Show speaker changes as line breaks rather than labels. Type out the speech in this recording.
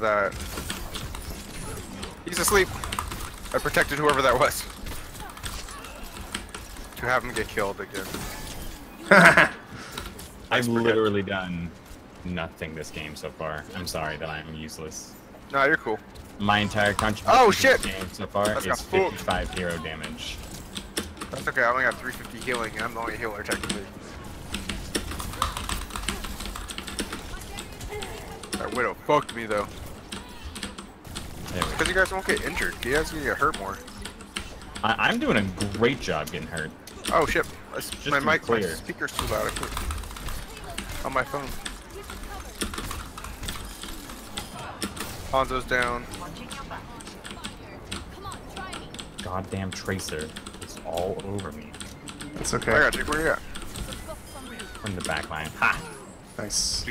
that. He's asleep. I protected whoever that was. To have him get killed again.
I've literally done nothing this game so far. I'm sorry that I'm useless.
No, you're cool.
My entire contribution
Oh shit!
to this game so far is 55 hero damage.
That's okay, I only got 350 healing, and I'm the only healer technically. That Widow fucked me though. Because you guys won't get injured. You guys gonna get hurt more.
I'm doing a great job getting hurt.
Oh shit! My mic, my
clear.
speaker's too loud. I put on my phone. Hanzo's down.
Goddamn Tracer is all over me.
That's okay.
I got you. Where you at?
From the back line. Ha!
Nice.